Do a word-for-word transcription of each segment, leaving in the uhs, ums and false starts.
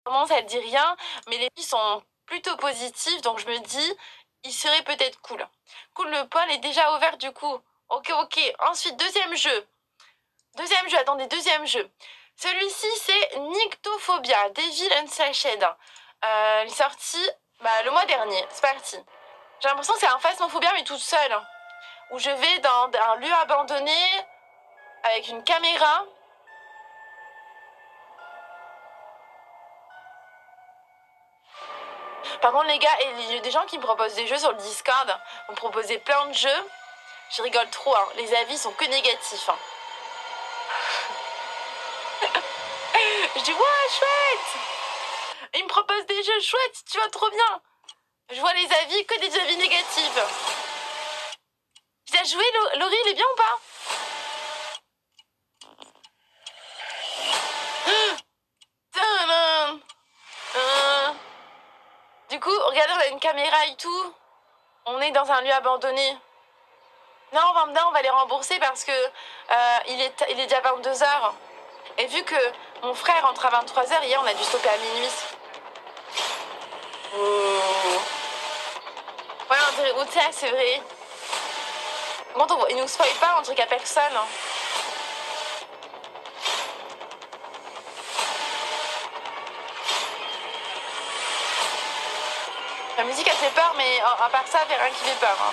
ça ne dit rien, mais les filles sont plutôt positives, donc je me dis, il serait peut-être cool. Cool, le poil est déjà ouvert du coup. Ok, ok. Ensuite, deuxième jeu. Deuxième jeu, attendez, deuxième jeu. Celui-ci, c'est Nyctophobia, Devil Unslashed. Euh, il est sorti bah, le mois dernier. C'est parti. J'ai l'impression que c'est un phasmophobia, mais toute seule. Où je vais dans un lieu abandonné, avec une caméra. Par contre, les gars, il y a des gens qui me proposent des jeux sur le Discord. Vous me proposez plein de jeux. Je rigole trop, hein. Les avis sont que négatifs. Hein. Je dis, ouais, chouette. Ils me proposent des jeux chouettes, tu vois, trop bien. Je vois les avis, que des avis négatifs. Tu as joué, Laurie, il est bien ou pas? Du coup, regardez, on a une caméra et tout. On est dans un lieu abandonné. Non, on va les rembourser parce que euh, il, est, il est déjà vingt-deux heures. Et vu que mon frère rentre à vingt-trois heures, hier, on a dû stopper à minuit. Oh. Ouais, on dirait Outia, c'est vrai. Bon, on, il nous spoil pas, on dirait qu'il n'y a personne. La musique, elle fait peur, mais à part ça, il n'y a rien qui fait peur. Hein.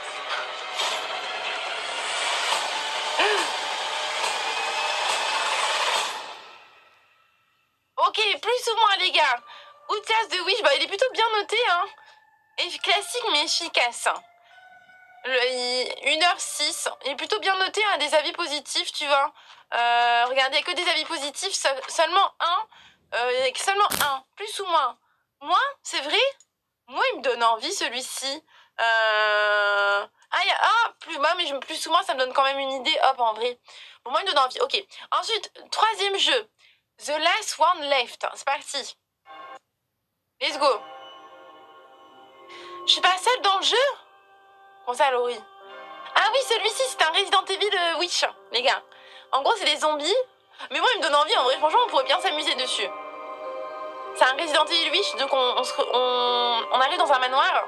Ok, plus ou moins, les gars. Outlast de Wish, bah, il est plutôt bien noté. Hein. Et classique, mais efficace. Le, une heure six. Il est plutôt bien noté, hein, des avis positifs, tu vois. Euh, regardez, il n'y a que des avis positifs, se, seulement un. Euh, seulement un, plus ou moins. Moi, c'est vrai? Moi, il me donne envie, celui-ci. Euh... Ah, y a... ah, plus bas, mais plus ou moins, ça me donne quand même une idée. Hop, en vrai. Bon, moi, il me donne envie. Ok. Ensuite, troisième jeu. The Last One Left. C'est parti. Let's go. Je suis pas seule dans le jeu? Comment ça, Laurie? Ah oui, celui-ci, c'est un Resident Evil de Witch, les gars. En gros, c'est des zombies. Mais moi, il me donne envie. En vrai, franchement, on pourrait bien s'amuser dessus. C'est un Resident Evil Witch, donc on, on, se, on, on arrive dans un manoir.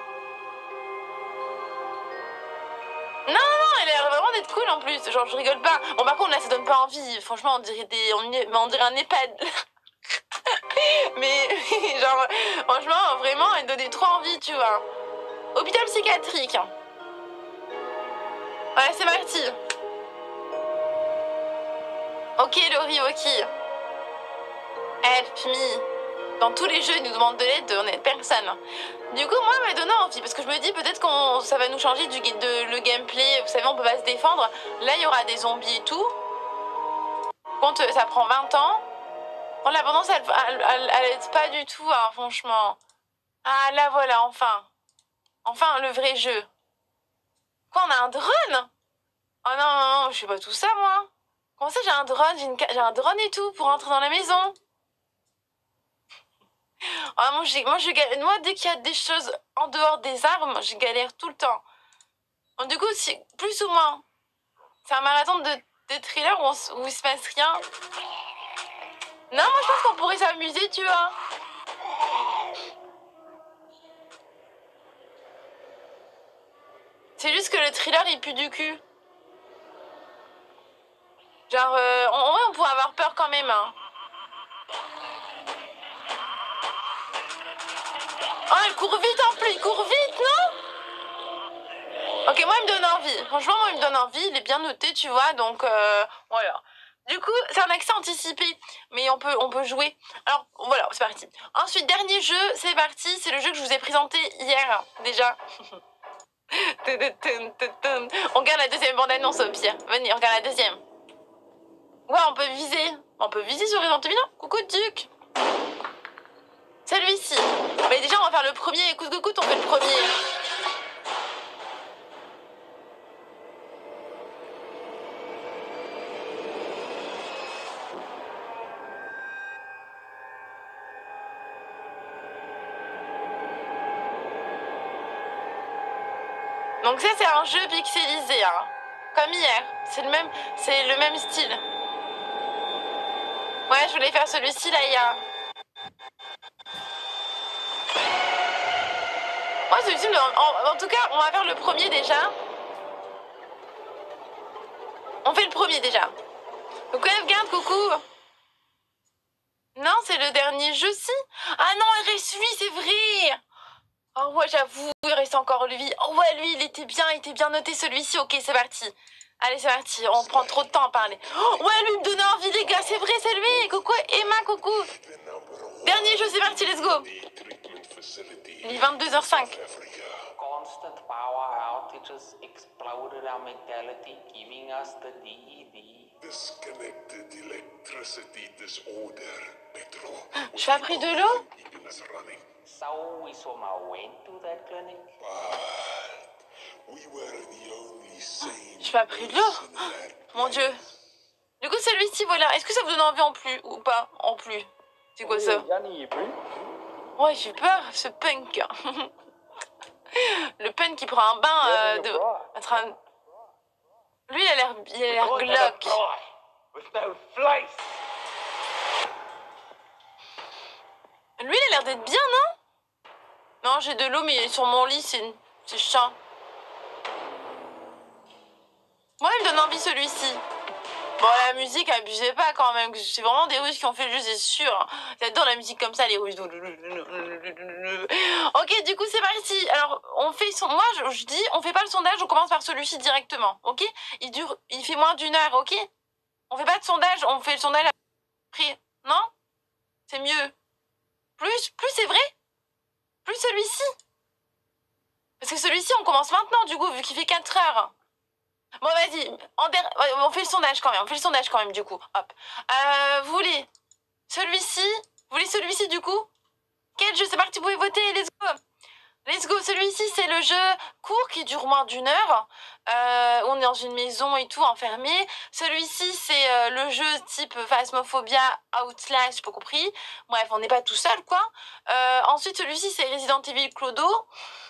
Non, non, non, elle a l'air vraiment d'être cool en plus. Genre, je rigole pas. Bon, par contre, là, ça donne pas envie. Franchement, on dirait, des, on, on dirait un EHPAD. Mais, genre, franchement, vraiment, elle donnait trop envie, tu vois. Hôpital psychiatrique. Ouais, c'est parti. Ok, Laurie, ok. Help me. Dans tous les jeux, ils nous demandent de l'aide, on est personne. Du coup, moi, elle m'a donné envie, parce que je me dis, peut-être que ça va nous changer du, de, le gameplay. Vous savez, on peut pas se défendre. Là, il y aura des zombies et tout. Contre, ça prend vingt ans. Bon, l'abondance, elle, elle, elle, elle aide pas du tout, hein, franchement. Ah, là, voilà, enfin. Enfin, le vrai jeu. Quoi, on a un drone? Oh non, non, non, je fais pas tout ça, moi. Comment ça, j'ai un drone? J'ai, une, j'ai un drone et tout pour entrer dans la maison. Ah, moi, j'ai, moi, je galère. Moi, dès qu'il y a des choses en dehors des armes, je galère tout le temps. Donc, du coup, si, plus ou moins, c'est un marathon de, de thriller où, on, où il se passe rien. Non, moi, je pense qu'on pourrait s'amuser, tu vois. C'est juste que le thriller, il pue du cul. Genre, euh, en vrai, on pourrait avoir peur quand même, hein. Oh, il court vite en plus, il court vite, non? Ok, moi, il me donne envie. Franchement, moi, il me donne envie. Il est bien noté, tu vois, donc, euh, voilà. Du coup, c'est un accès anticipé, mais on peut, on peut jouer. Alors, voilà, c'est parti. Ensuite, dernier jeu, c'est parti. C'est le jeu que je vous ai présenté hier, déjà. On regarde la deuxième bande-annonce au pire. Venez, on regarde la deuxième. Ouais, on peut viser. On peut viser sur Resident Evil. Coucou, Duc. Celui-ci. Mais déjà, on va faire le premier. Écoute, écoute, on fait le premier. Donc ça, c'est un jeu pixelisé, hein. Comme hier. C'est le même, c'est le même style. Ouais, je voulais faire celui-ci, là, hier. celui-ci, en, en tout cas, on va faire le premier déjà. On fait le premier déjà. Donc, regarde, coucou. Non, c'est le dernier jeu, si. Ah non, il reste lui, c'est vrai. Oh ouais, j'avoue, il reste encore lui. Oh ouais, lui, il était bien, il était bien noté celui-ci. Ok, c'est parti. Allez, c'est parti. On prend trop de temps à parler. Oh ouais, lui me donnait envie, les gars. C'est vrai, c'est lui. Coucou, Emma, coucou. Dernier jeu, c'est parti, let's go. Il est vingt-deux heures cinq. Constant power outages exploded our mentality, giving us the D E D. Disconnected electricity disorder, Petro. Je fais appris de l'eau. So we somehow went to that clinic. We were the only sane. Je fais appris de l'eau. Mon Dieu. Du coup, celui-ci, voilà. Est-ce que ça vous donne envie en plus ou pas en plus? C'est quoi ça? Ouais, j'ai peur, ce punk. Le punk qui prend un bain euh, de... en train de- Lui, il a l'air il a l'air glauque. Lui, il a l'air d'être bien, non? Non, j'ai de l'eau, mais sur mon lit, c'est c'est chiant. Moi, il me donne envie, celui-ci. Bon, la musique, abusez pas quand même. C'est vraiment des Russes qui ont fait le jeu, c'est sûr. J'adore la musique comme ça, les Russes. Ok, du coup, c'est parti. Alors, on fait son... Moi, je, je dis, on fait pas le sondage, on commence par celui-ci directement, ok? Il dure... Il fait moins d'une heure, ok? On fait pas de sondage, on fait le sondage après. Non? C'est mieux. Plus, plus c'est vrai? Plus celui-ci? Parce que celui-ci, on commence maintenant, du coup, vu qu'il fait quatre heures. Bon, vas-y, en der... on fait le sondage quand même, on fait le sondage quand même, du coup. Hop. Euh, vous voulez celui-ci? Vous voulez celui-ci, du coup? Quel jeu? C'est parti, vous pouvez voter, let's go. Let's go, celui-ci, c'est le jeu court qui dure moins d'une heure. Euh, on est dans une maison et tout, enfermé. Celui-ci, c'est euh, le jeu type Phasmophobia, Outlast, j'ai pas compris. Bref, on n'est pas tout seul, quoi. Euh, ensuite, celui-ci, c'est Resident Evil Clodo.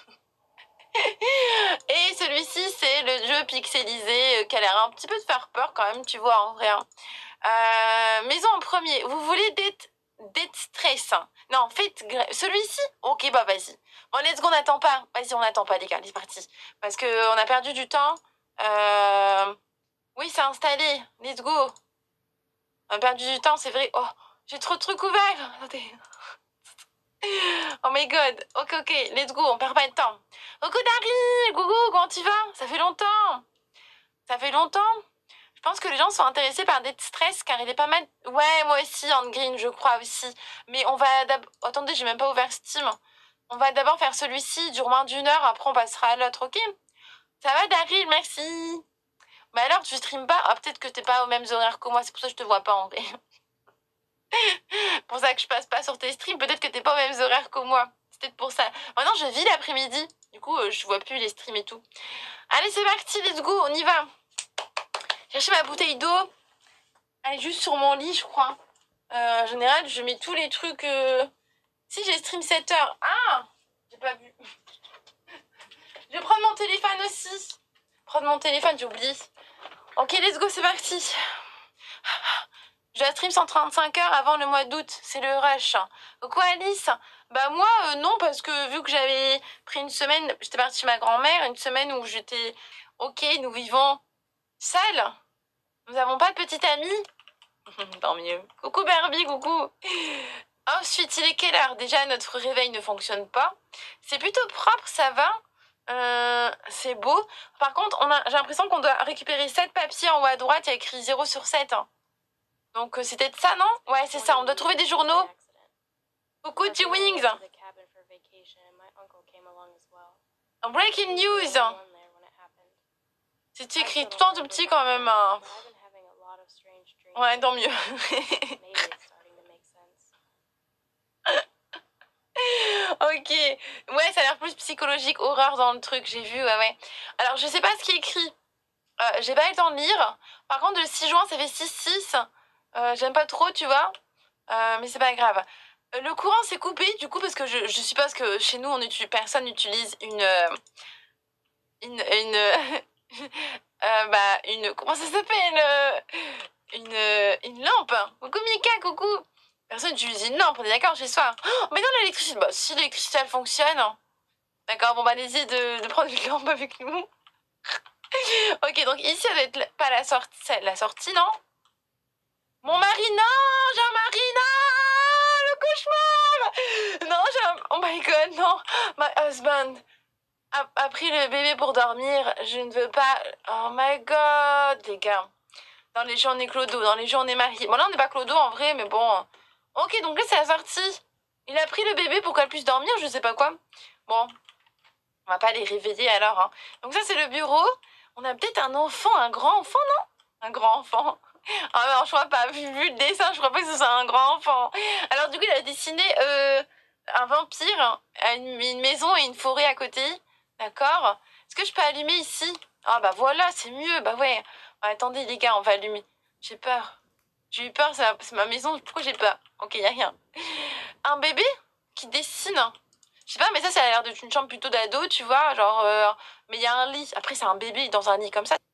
Et celui-ci, c'est le jeu pixelisé euh, qui a l'air un petit peu de faire peur quand même, tu vois, en vrai. Hein. Euh, maison en premier. Vous voulez Dead, Dead Stress? Non, faites celui-ci? Ok, bah vas-y. Bon, let's go, on n'attend pas. Vas-y, on n'attend pas, les gars, c'est parti. Parce qu'on a perdu du temps. Euh... Oui, c'est installé. Let's go. On a perdu du temps, c'est vrai. Oh, j'ai trop de trucs ouverts. Attendez. Oh my god. Ok, ok, let's go, on perd pas de temps. Coucou Dari, coucou, comment tu vas? Ça fait longtemps. Ça fait longtemps. Je pense que les gens sont intéressés par Dead Stress car il est pas mal... Ouais, moi aussi, en green, je crois aussi. Mais on va d'abord... Attendez, j'ai même pas ouvert Steam. On va d'abord faire celui-ci, il dure moins d'une heure, après on passera à l'autre, ok? Ça va Daryl, merci. Bah alors, tu streames pas? Ah, peut-être que t'es pas aux mêmes horaires que moi, c'est pour ça que je te vois pas en vrai. C'est pour ça que je passe pas sur tes streams, peut-être que t'es pas aux mêmes horaires que moi. C'est peut-être pour ça. Maintenant, je vis l'après-midi. Du coup, euh, je vois plus les streams et tout. Allez, c'est parti, let's go, on y va. Chercher ma bouteille d'eau. Elle est juste sur mon lit, je crois. Euh, en général, je mets tous les trucs... Euh... Si, j'ai stream sept heures. Ah, j'ai pas vu. Je vais prendre mon téléphone aussi. Prendre mon téléphone, j'ai oublié. Ok, let's go, c'est parti. Je dois stream cent trente-cinq heures avant le mois d'août. C'est le rush. Quoi, Alice? Bah moi, euh, non, parce que vu que j'avais pris une semaine... J'étais partie chez ma grand-mère, une semaine où j'étais... Ok, nous vivons seuls. Nous n'avons pas de petite amie. Tant mieux. Coucou Barbie, coucou. Ensuite, il est quelle heure? Déjà, notre réveil ne fonctionne pas. C'est plutôt propre, ça va. Euh, c'est beau. Par contre, on a, j'ai l'impression qu'on doit récupérer sept papiers en haut à droite. Il y a écrit zéro sur sept. Donc, euh, c'était ça, non? Ouais, c'est ça. On doit trouver des journaux. Coucou, G-Wings. Breaking news. C'est écrit tout en tout petit quand même. Hein. Ouais, tant mieux. Ok. Ouais, ça a l'air plus psychologique, horreur dans le truc, j'ai vu, ouais, ouais. Alors, je sais pas ce qui est écrit. Euh, j'ai pas eu le temps de lire. Par contre, le six juin, ça fait six six. Euh, j'aime pas trop, tu vois. Euh, mais c'est pas grave. Euh, le courant s'est coupé, du coup, parce que je, je suppose que chez nous, on utilise, personne n'utilise une... Euh, une... une euh, bah, une... Comment ça s'appelle euh, une, une lampe. Coucou Mika, coucou. Personne n'utilise une lampe, on est d'accord chez soi. Oh, mais non, l'électricité, bah si l'électricité elle fonctionne. D'accord, bon bah allez-y de, de prendre une lampe avec nous. Ok, donc ici, ça doit être la- pas la sortie, c'est la sortie, non? Mon mari, non! J'ai un mari, non! Le cauchemar! Non, j'ai un... Oh my god, non! My husband a, a pris le bébé pour dormir. Je ne veux pas... Oh my god, les gars. Dans les journées clodo, dans les journées mariés. Bon, là, on n'est pas clodo, en vrai, mais bon... Ok, donc là, c'est la sortie. Il a pris le bébé pour qu'elle puisse dormir, je sais pas quoi. Bon, on va pas les réveiller alors, hein. Donc ça, c'est le bureau. On a peut-être un enfant, un grand enfant, non? Un grand enfant. Ah non, je crois pas. Vu, vu le dessin, je crois pas que ce soit un grand enfant. Alors du coup, il a dessiné euh, un vampire, une, une maison et une forêt à côté. D'accord? Est-ce que je peux allumer ici? Ah bah voilà, c'est mieux. Bah ouais. Ah, attendez les gars, on va allumer. J'ai peur. J'ai eu peur, c'est ma, c'est ma maison. Pourquoi j'ai peur? Ok, y a rien. Un bébé qui dessine. Je sais pas, mais ça, ça a l'air d'être une chambre plutôt d'ado, tu vois. Genre, euh, mais il y a un lit. Après, c'est un bébé dans un lit comme ça.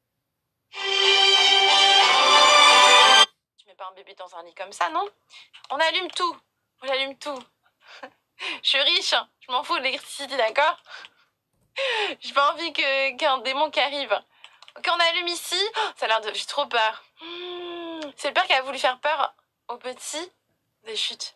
Tu mets pas un bébé dans un lit comme ça, non? On allume tout. On allume tout. Je suis riche. Je m'en fous de l'électricité, d'accord? J'ai pas envie que, qu'un démon qui arrive. Ok, on allume ici. Oh, ça a l'air de... J'ai trop peur. Mmh. C'est le père qui a voulu faire peur au petit. Des chutes.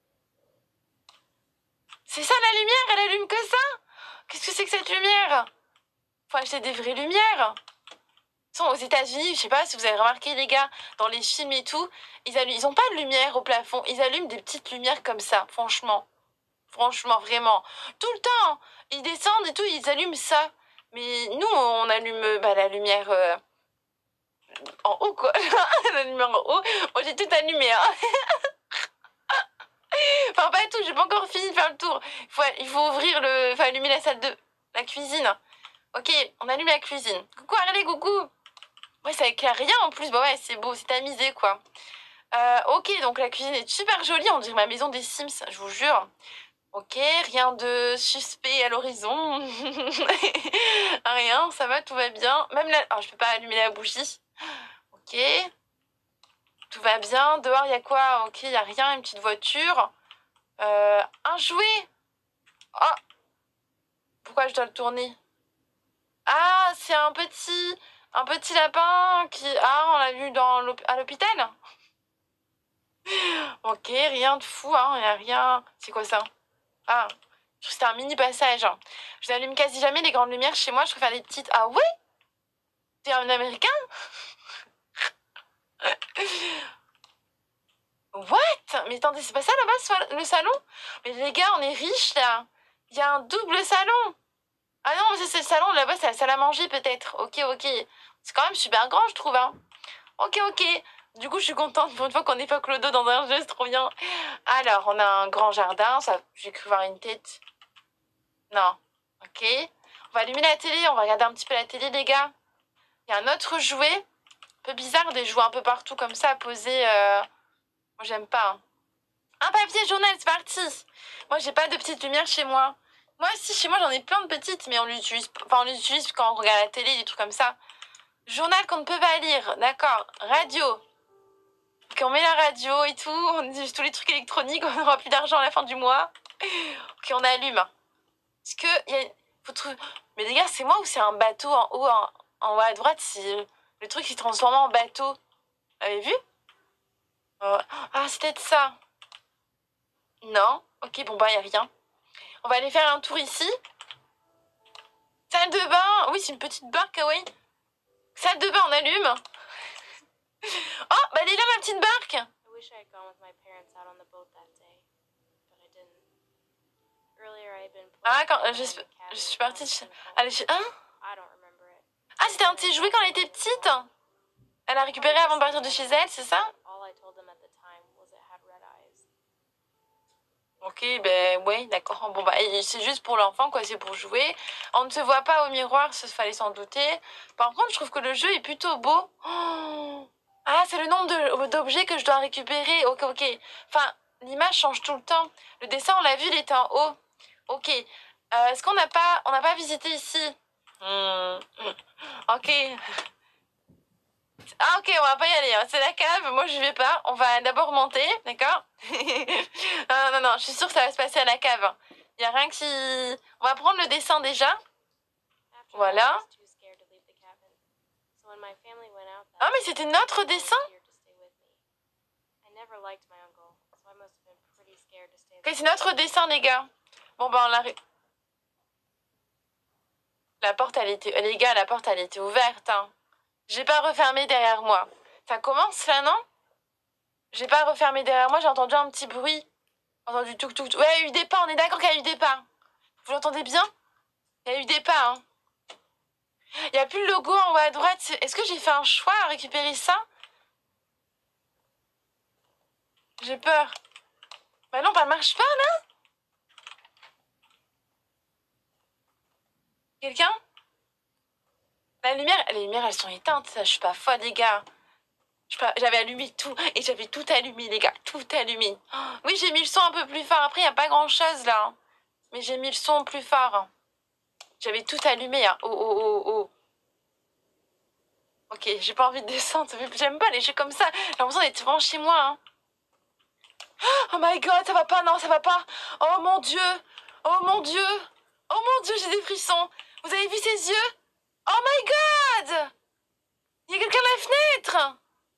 C'est ça la lumière? Elle allume que ça? Qu'est-ce que c'est que cette lumière? Faut acheter des vraies lumières. Sont aux États-Unis, je sais pas si vous avez remarqué les gars, dans les films et tout, ils allument, ils ont pas de lumière au plafond, ils allument des petites lumières comme ça, franchement. Franchement, vraiment. Tout le temps, ils descendent et tout, ils allument ça. Mais nous, on allume bah, la lumière euh, en haut, quoi. La lumière en haut. Moi, j'ai tout allumé, hein. Enfin, pas tout, j'ai pas encore fini de faire le tour. Il faut, il faut ouvrir le... Enfin, allumer la salle de... La cuisine. Ok, on allume la cuisine. Coucou, allez, coucou. Ouais, ça éclaire rien en plus. Bah ouais, c'est beau, c'est tamisé, quoi. Euh, ok, donc la cuisine est super jolie. On dirait ma maison des Sims, je vous jure. Ok, rien de suspect à l'horizon. Rien, ça va, tout va bien. Même là... Oh, je peux pas allumer la bougie. Ok. Tout va bien. Dehors, il y a quoi? Ok, il y a rien. Une petite voiture. Euh, un jouet. Oh. Pourquoi je dois le tourner? Ah, c'est un petit... Un petit lapin qui... Ah, on l'a vu dans l'hôp- à l'hôpital. Ok, rien de fou, hein. Il y a rien... C'est quoi ça? Ah, je trouve que c'était un mini passage. Je n'allume quasi jamais les grandes lumières chez moi. Je préfère les petites. Ah ouais? T'es un américain? What? Mais attendez, c'est pas ça là-bas, le salon? Mais les gars, on est riches là. Il y a un double salon. Ah non, mais ça c'est le salon, là-bas c'est la salle à manger peut-être. Ok, ok. C'est quand même super grand, je trouve, hein. Ok, ok. Du coup, je suis contente pour une fois qu'on n'est pas clodo dans un jeu, c'est trop bien. Alors, on a un grand jardin. Ça, j'ai cru voir une tête. Non. Ok. On va allumer la télé, on va regarder un petit peu la télé, les gars. Il y a un autre jouet. Un peu bizarre, des jouets un peu partout comme ça, posés. Euh... Moi, j'aime pas. Hein. Un papier journal, c'est parti. Moi, j'ai pas de petites lumières chez moi. Moi, si, chez moi, j'en ai plein de petites, mais on l'utilise, enfin, on l'utilise quand on regarde la télé, des trucs comme ça. Journal qu'on ne peut pas lire, d'accord. Radio. Ok, on met la radio et tout, on utilise tous les trucs électroniques, on n'aura plus d'argent à la fin du mois. Ok, on allume. Est-ce que y a... faut trouver... Mais les gars, c'est moi ou c'est un bateau en haut, en, en haut à droite, c'est le truc qui se transforme en bateau. Vous avez vu? euh... Ah, c'est peut-être ça. Non. Ok, bon bah, y a rien. On va aller faire un tour ici. Salle de bain. Oui, c'est une petite barque, ah oui. Salle de bain, on allume. Oh, bah elle est là, ma petite barque. Ah, quand euh, je, je suis partie... Je... Allez, je... Hein? Ah, c'était un de ses jouets quand elle était petite. Elle a récupéré avant de partir de chez elle, c'est ça? Ok, ben ouais, d'accord. Bon, bah, c'est juste pour l'enfant, quoi, c'est pour jouer. On ne se voit pas au miroir, ça fallait s'en douter. Par contre, je trouve que le jeu est plutôt beau. Oh, ah, c'est le nombre d'objets que je dois récupérer. Ok, ok. Enfin, l'image change tout le temps. Le dessin, on l'a vu, il était en haut. Ok. Euh, Est-ce qu'on n'a pas, on n'a pas visité ici? Hmm. Ok. Ah ok, on va pas y aller, hein. C'est la cave, moi je vais pas. On va d'abord monter, d'accord? Non, non, non, je suis sûre que ça va se passer à la cave. Y a rien qui... On va prendre le dessin déjà. Voilà. Ah mais c'était notre dessin? Ok, c'est notre dessin les gars. Bon bah on l'a... La porte elle était... Les gars, la porte elle était ouverte, hein. J'ai pas refermé derrière moi. Ça commence là, non? J'ai pas refermé derrière moi, j'ai entendu un petit bruit. J'ai entendu tout, tout, tout. Ouais, il y a eu des pas, on est d'accord qu'il y a eu des pas. Vous l'entendez bien? Il y a eu des pas, hein. Il n'y a plus le logo en haut à droite. Est-ce que j'ai fait un choix à récupérer ça? J'ai peur. Bah non, ça marche pas, là? Quelqu'un? La lumière, les lumières, elles sont éteintes. Ça, je suis pas folle, les gars. J'avais allumé tout. Et j'avais tout allumé, les gars. Tout allumé. Oh, oui, j'ai mis le son un peu plus fort. Après, il n'y a pas grand-chose, là. Mais j'ai mis le son plus fort. J'avais tout allumé, hein. Oh, oh, oh, oh. Ok, j'ai pas envie de descendre. J'aime pas les jeux comme ça. J'ai l'impression d'être vraiment chez moi, hein. Oh my god, ça va pas, non, ça va pas. Oh mon dieu. Oh mon dieu. Oh mon dieu, j'ai des frissons. Vous avez vu ses yeux? Oh my god. Il y a quelqu'un à la fenêtre.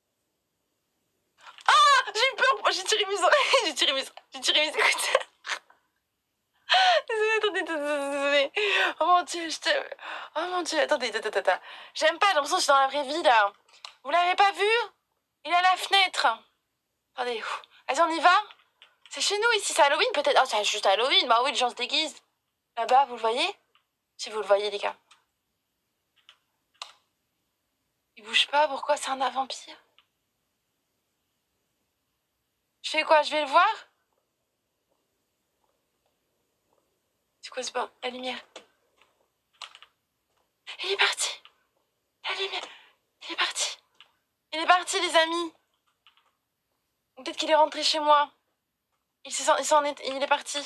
Ah, j'ai eu peur. J'ai tiré mes oreilles. J'ai tiré mes J'ai tiré mes écouteurs. Désolée, attendez, désolée. Oh mon dieu, je te... Oh mon dieu, attendez, attendez, attendez. J'aime pas, j'ai l'impression que je suis dans la vraie vie, là. Vous l'avez pas vu? Il est à la fenêtre. Attendez, vas-y, on y va? C'est chez nous, ici, c'est Halloween, peut-être. Oh, c'est juste Halloween. Bah oui, les gens se déguisent. Là-bas, vous le voyez? Si vous le voyez, les gars. Il bouge pas, pourquoi? C'est un vampire. Je fais quoi? Je vais le voir? C'est quoi ce bord? La lumière. Il est parti. La lumière. Il est parti. Il est parti, les amis. Peut-être qu'il est rentré chez moi. Il s'en il s'en est... Il est parti.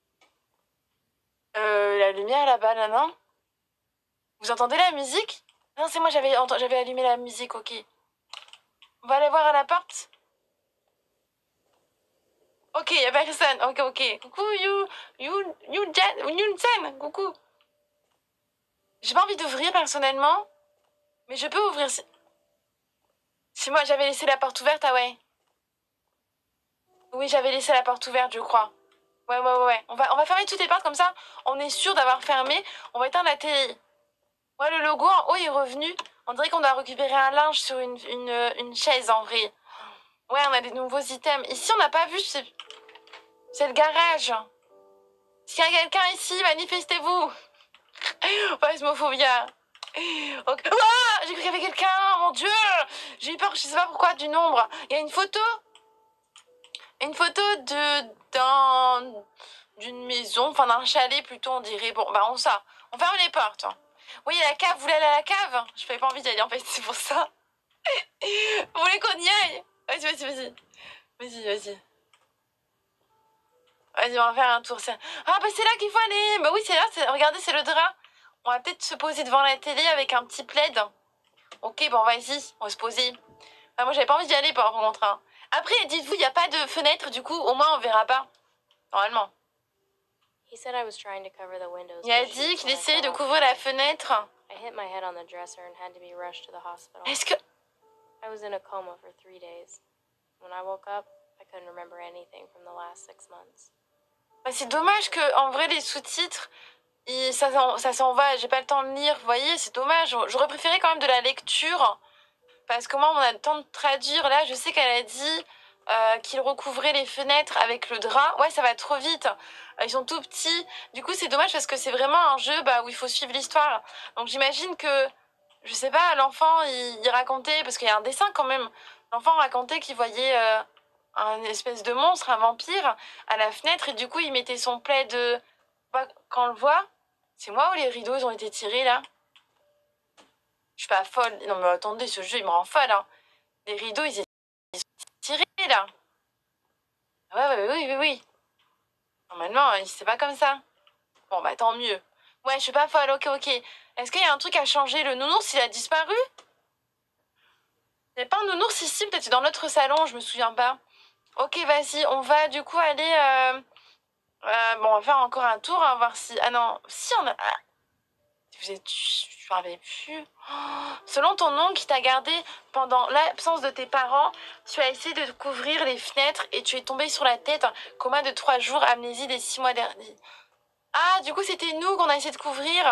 Euh, la lumière là-bas, là, non? Vous entendez la musique? Non, c'est moi, j'avais j'avais allumé la musique, ok. On va aller voir à la porte. Ok, y a personne. Ok, ok. Coucou, you, you, you, Jen, you, Jen. Coucou. J'ai pas envie d'ouvrir personnellement, mais je peux ouvrir si... Si moi j'avais laissé la porte ouverte, ah ouais. Oui, j'avais laissé la porte ouverte, je crois. Ouais, ouais, ouais, ouais. On va, on va fermer toutes les portes comme ça. On est sûr d'avoir fermé. On va éteindre la télé. Ouais, le logo en haut est revenu. On dirait qu'on doit récupérer un linge sur une, une, une chaise en vrai. Ouais, on a des nouveaux items. Ici, on n'a pas vu. C'est, c'est le garage. S'il y a quelqu'un ici, manifestez-vous. Phasmophobia. Okay. Ah, j'ai cru qu'il y avait quelqu'un. Mon Dieu. J'ai eu peur, je sais pas pourquoi, du nombre. Il y a une photo. Une photo de d'un d'une maison, enfin d'un chalet plutôt, on dirait. Bon, bah on ça. On ferme les portes. Oui, il y a la cave. Vous voulez aller à la cave? Je n'avais pas envie d'y aller en fait, c'est pour ça. Vous voulez qu'on y aille? Vas-y, vas-y, vas-y. Vas-y, vas-y. Vas-y, on va faire un tour. Ah, bah c'est là qu'il faut aller. Bah oui, c'est là. C'est... Regardez, c'est le drap. On va peut-être se poser devant la télé avec un petit plaid. Ok, bon, vas-y. On va se poser. Ah, moi, j'avais pas envie d'y aller par contre. Hein. Après, dites-vous, il n'y a pas de fenêtre. Du coup, au moins, on verra pas. Normalement. Il a dit qu'il essayait de couvrir la fenêtre. Est-ce que... I was in a coma for three days. When I woke up, I couldn't remember anything from the last six months. Bah, c'est dommage que, en vrai, les sous-titres, ils, ça, ça s'en va. J'ai pas le temps de lire. Vous voyez, c'est dommage. J'aurais préféré quand même de la lecture. Parce que moi, on a le temps de traduire. Là, je sais qu'elle a dit euh, qu'il recouvrait les fenêtres avec le drap. Ouais, ça va trop vite. Ils sont tout petits. Du coup, c'est dommage parce que c'est vraiment un jeu bah, où il faut suivre l'histoire. Donc, j'imagine que, je sais pas, l'enfant, il, il racontait, parce qu'il y a un dessin quand même. L'enfant racontait qu'il voyait euh, un espèce de monstre, un vampire, à la fenêtre. Et du coup, il mettait son plaid de... Quand on le voit, c'est moi ou les rideaux, ils ont été tirés, là? Je suis pas folle. Non, mais attendez, ce jeu, il me rend folle. Hein. Les rideaux, ils étaient tirés, là. Ouais, ouais, oui, oui, oui. Normalement, c'est pas comme ça. Bon, bah, tant mieux. Ouais, je suis pas folle, ok, ok. Est-ce qu'il y a un truc à changer? Le nounours, il a disparu? Il n'y a pas un nounours ici, peut-être dans notre salon, je me souviens pas. Ok, vas-y, on va du coup aller... Euh... Euh, bon, on va faire encore un tour, on va voir si... Ah non, si on a... Ah. Vous êtes... Je m'en rappelle plus. Oh. Selon ton oncle qui t'a gardé pendant l'absence de tes parents, tu as essayé de couvrir les fenêtres et tu es tombé sur la tête. Coma de trois jours, amnésie des six mois derniers. Ah, du coup, c'était nous qu'on a essayé de couvrir.